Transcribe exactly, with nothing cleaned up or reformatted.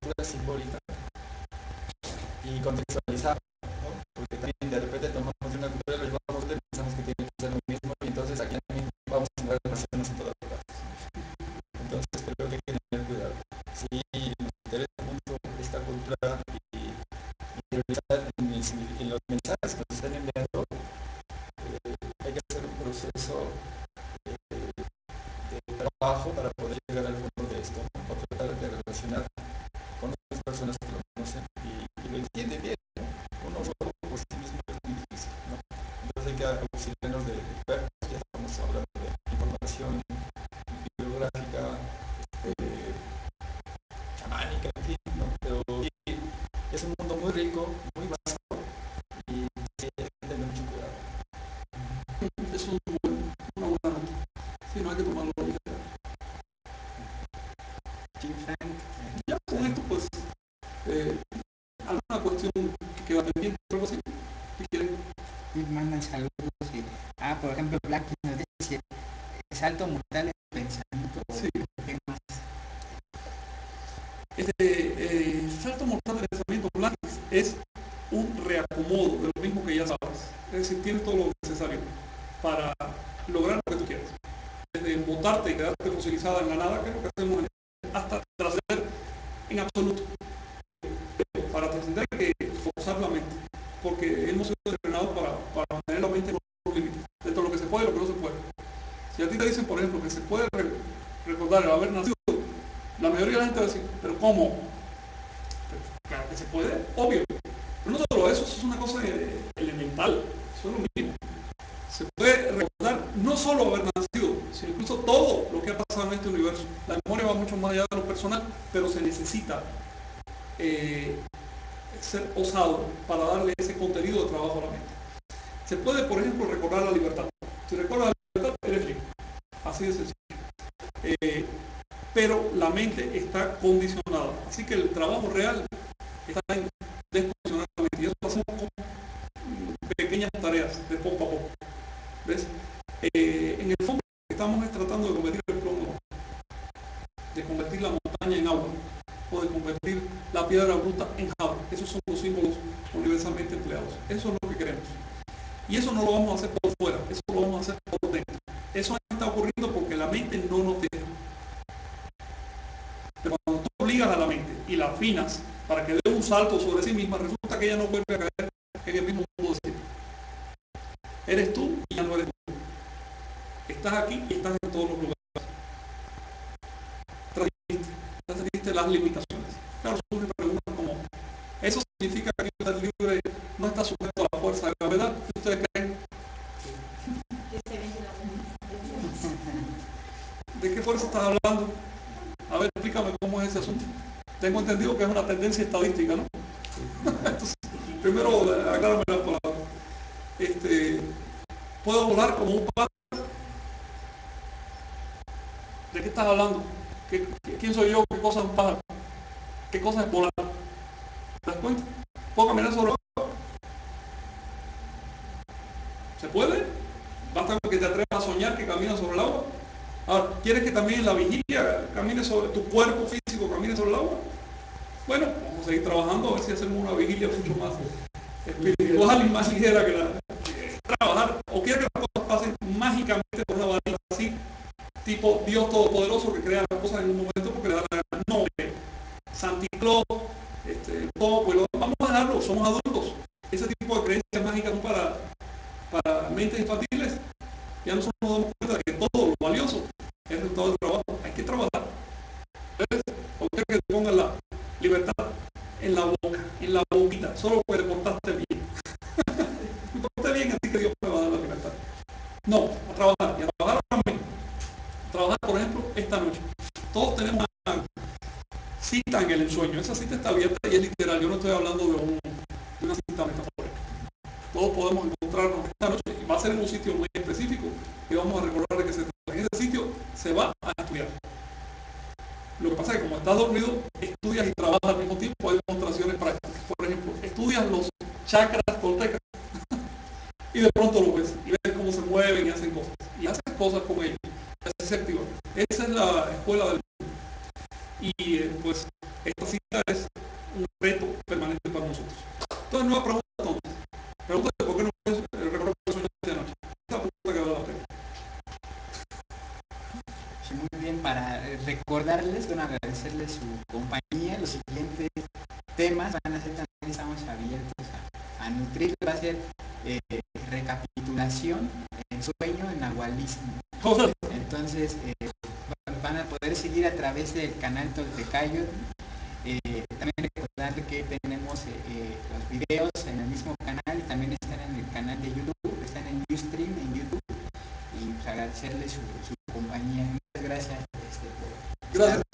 lectura simbólica y contextualizar, ¿no? Porque también de repente tomamos una cultura, lo llevamos y pensamos que tiene que ser lo mismo, y entonces aquí también vamos a encontrar relaciones en todas partes. Entonces creo que hay que tener cuidado. Si nos interesa mucho esta cultura y, y revisar en, en los mensajes que nos están enviando, eh, hay que hacer un proceso eh, de trabajo para poder llegar al fondo de esto, ¿no? O tratar de relacionar con otras personas que lo conocen y, y lo entienden bien, ¿no? Uno solo por sí mismo es muy difícil, ¿no? Entonces hay que auxiliarnos de expertos, ya estamos hablando de información bibliográfica, este, chamánica, en fin, ¿no? Pero sí, es un mundo muy rico, muy vasto, y sí, hay que tener mucho cuidado. Es un buen, una buena nota. Sí, no hay que tomarlo ligero. Ya con esto, pues, eh, alguna cuestión que queda pendiente, algo así, si quieren. Sí, mandan saludos y, ah, por ejemplo, Black nos dice, salto mortal de pensamiento. Sí. ¿Qué más? Este eh, salto mortal de pensamiento Black es un reacomodo de lo mismo que ya sabes. Es decir, tienes todo lo necesario para lograr lo que tú quieres. Desde botarte y quedarte fosilizada en la nada, que es lo que hacemos, hasta trascender en absoluto. Pero para trascender hay que forzar la mente, porque hemos sido entrenados para, para mantener la mente en los límites, dentro de lo que se puede y lo que no se puede. Si a ti te dicen, por ejemplo, que se puede re recordar el haber nacido, la mayoría de la gente va a decir, ¿pero cómo? Claro que se puede, obvio. Pero no solo eso, eso es una cosa elemental, eso es lo mismo. Se puede recordar no solo haber nacido, sino incluso todo lo que ha pasado en este universo. La memoria va mucho más allá de lo personal, pero se necesita eh, ser osado para darle ese contenido de trabajo a la mente. Se puede, por ejemplo, recordar la libertad. Si recuerdas la libertad, eres libre. Así de sencillo. Eh, pero la mente está condicionada. Así que el trabajo real está en descondicionar la mente. Y eso lo hacemos con pequeñas tareas, de poco a poco. ¿Ves? Eh, en el fondo estamos tratando de convertir el plomo, de convertir la montaña en agua, o de convertir la piedra bruta en java. Esos son los símbolos universalmente empleados. Eso es lo que queremos. Y eso no lo vamos a hacer por fuera, eso lo vamos a hacer por dentro. Eso está ocurriendo porque la mente no nos deja. Pero cuando tú obligas a la mente y la afinas para que dé un salto sobre sí misma, resulta que ella no vuelve a caer en el mismo mundo de siempre. Eres tú y ya no eres tú. Estás aquí y estás en todos los lugares. Trajiste las limitaciones. Claro, surgen preguntas como, ¿eso significa que estar libre no está sujeto a la fuerza de gravedad? ¿Qué ustedes creen? ¿De qué fuerza estás hablando? A ver, explícame cómo es ese asunto. Tengo entendido que es una tendencia estadística, ¿no? Entonces, primero, aclárame la palabra. Este, ¿puedo volar como un pájaro? ¿De qué estás hablando? ¿Qué, ¿Quién soy yo? ¿Qué cosa es un pájaro? ¿Qué cosa es volar? ¿Te das cuenta? ¿Puedo caminar sobre el agua? ¿Se puede? Basta que te atrevas a soñar que caminas sobre el agua. Ahora, ¿quieres que también en la vigilia camine sobre tu cuerpo físico, camine sobre el agua? Bueno, vamos a seguir trabajando a ver si hacemos una vigilia mucho más espiritual y más ligera que la que trabajar. O quiere que las cosas pasen mágicamente por una varita así, tipo Dios Todopoderoso que crea las cosas en un momento porque le da la gana. No, eh, Santi Claus, este, todo, pues lo, vamos a dejarlo, somos adultos. Ese tipo de creencias mágicas son para, para mentes infantiles. Ya nosotros nos damos cuenta de que todo lo valioso es el resultado del trabajo. Hay que trabajar. Entonces, o quiere que te ponga la libertad en la boca, en la boquita, solo porque te portaste bien. Me porté bien, así que Dios me va a dar la libertad. No, a trabajar, y a trabajar también. A trabajar, por ejemplo, esta noche. Todos tenemos una cita en el ensueño. Esa cita está abierta y es literal. Yo no estoy hablando de, un, de una cita metafórica. Todos podemos encontrarnos esta noche y va a ser en un sitio muy específico y vamos a recordar de qué se trata. En ese sitio se va a estudiar. Lo que pasa es que como estás dormido, estudias y trabajas al mismo tiempo. Hay demostraciones prácticas. Por ejemplo, estudias los chakras toltecas y de pronto lo ves y ves cómo se mueven y hacen cosas. Y haces cosas con ellos. Así se activa. Esa es la escuela del mundo. Y eh, pues esta cita es un reto permanente para nosotros. Entonces, nueva pregunta, entonces. Pregunta de por qué no puedes recordar tus sueños de anoche. Esa pregunta que vale la pena. Sí, muy bien, para recordarles, bueno, agradecerles su compañía. Los siguientes temas van a ser también, estamos abiertos a, a nutrir, va a ser eh, recapitulación en sueño, en nahualismo. Entonces, eh, van a poder seguir a través del canal Toltecayo. Eh, también recordar que tenemos eh, eh, los videos en el mismo canal y también están en el canal de YouTube, están en Ustream, en YouTube, y pues, agradecerles su, su compañía. Muchas gracias. Este, por gracias.